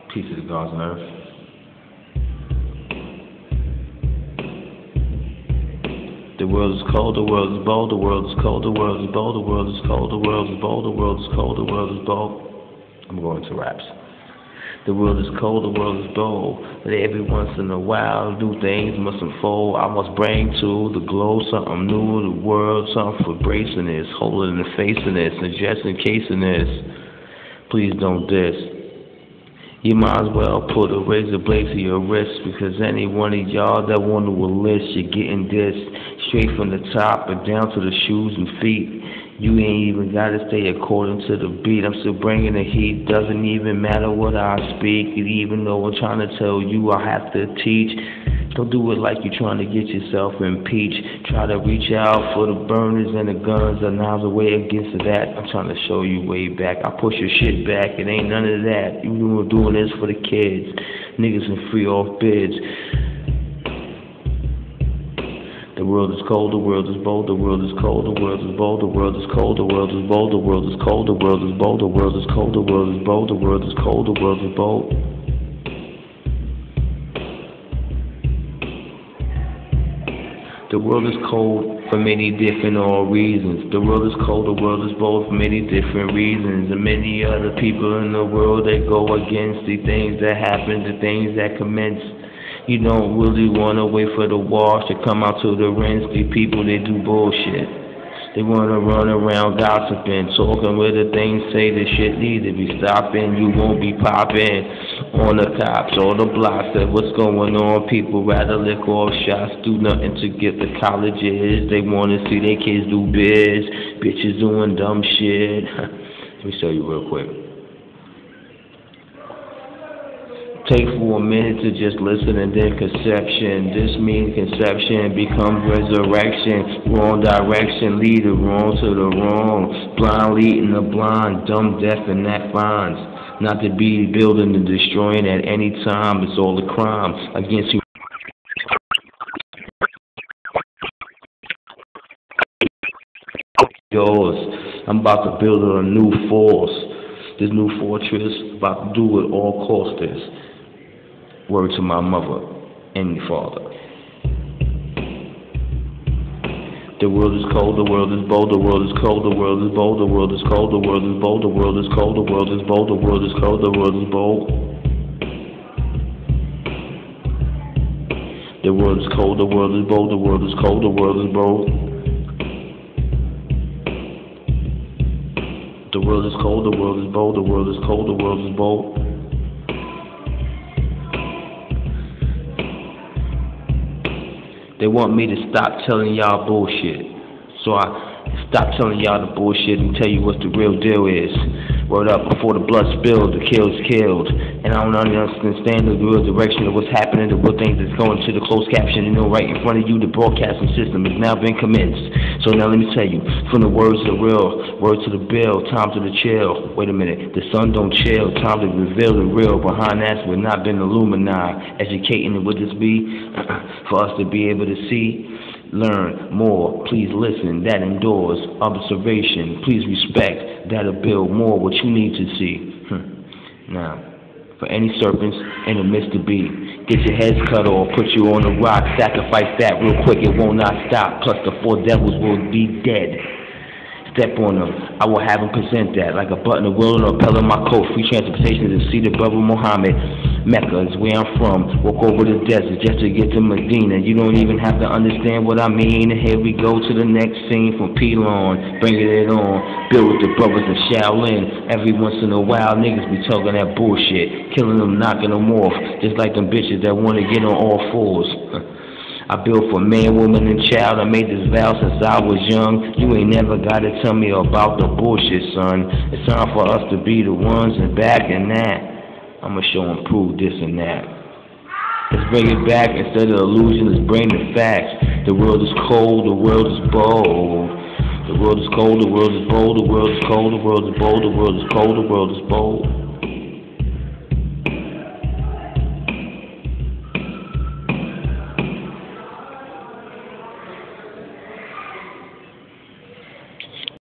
Peace to the gods on earth. The world is cold, the world is bold, the world is cold, the world is bold, the world is cold, the world is bold, the world is cold, the world is bold. I'm going to raps. The world is cold, the world is bold, but every once in a while new things must unfold. I must bring to the glow something new to the world, something for bracing this, holding and facing this, and just encasing this. Please don't diss. You might as well put a razor blade to your wrist, because any one of y'all that want to enlist, you're getting dissed straight from the top and down to the shoes and feet. You ain't even gotta stay according to the beat. I'm still bringing the heat. Doesn't even matter what I speak. Even though I'm trying to tell you, I have to teach. Don't do it like you're trying to get yourself impeached. Try to reach out for the burners and the guns. And now the way against that. I'm trying to show you way back. I push your shit back. It ain't none of that. You were doing this for the kids. Niggas and free off bids. The world is cold, the world is bold, the world is cold, the world is bold, the world is cold, the world is bold, the world is cold, the world is bold, the world is cold, the world is bold, the world is cold, the world is bold. The world is cold for many different reasons. The world is cold, the world is bold for many different reasons. And many other people in the world that go against the things that happen, the things that commence. You don't really want to wait for the wash to come out to the rinse. These people, they do bullshit. They want to run around gossiping, talking where the things say the shit need to be stopping. You won't be popping on the cops or the blocks. That what's going on? People rather lick off shots, do nothing to get the colleges. They want to see their kids do biz. Bitches doing dumb shit. Let me show you real quick. Take for a minute to just listen and then conception. This means conception becomes resurrection. Wrong direction, lead the wrong to the wrong. Blind leading the blind, dumb, deaf, and that finds. Not to be building and destroying at any time. It's all a crime against you. Yours. I'm about to build a new force. This new fortress, about to do what all cost is. Word to my mother and your father. The world is cold, the world is bold, the world is cold, the world is bold, the world is cold, the world is bold, the world is cold, the world is bold, the world is cold, the world is bold. The world is cold, the world is bold, the world is cold, the world is bold. The world is cold, the world is bold, the world is cold, the world is bold. They want me to stop telling y'all bullshit. So I stop telling y'all the bullshit and tell you what the real deal is. Word up, before the blood spilled, the kill's killed. And I don't understand the real direction of what's happening, the real things that's going to the closed caption. You know, right in front of you, the broadcasting system has now been commenced. So now let me tell you, from the words to the real, word to the bill, time to the chill. Wait a minute, the sun don't chill, time to reveal the real. Behind that, we've not been illuminized. Educating, would this be for us to be able to see? Learn more, please listen, that endures observation, please respect, that'll build more what you need to see. Now, for any serpents in the midst of be, get your heads cut off, put you on the rock, sacrifice that real quick, it will not stop, plus the 4 devils will be dead. Step on them, I will have them present that, like a button of will and a lapel in my coat, free transportation to see the brother Muhammad. Mecca is where I'm from, walk over the desert just to get to Medina. You don't even have to understand what I mean. And here we go to the next scene from Pelon, bringing it on. Build with the brothers in Shaolin. Every once in a while, niggas be talking that bullshit, killing them, knocking them off, just like them bitches that want to get on all fours. I built for man, woman, and child. I made this vow since I was young. You ain't never gotta tell me about the bullshit, son. It's time for us to be the ones and back in that. I'ma show and prove this and that. Let's bring it back instead of illusion. Let's bring the facts. The world is cold, the world is bold. The world is cold, the world is bold, the world is cold, the world is bold, the world is cold, the world is bold.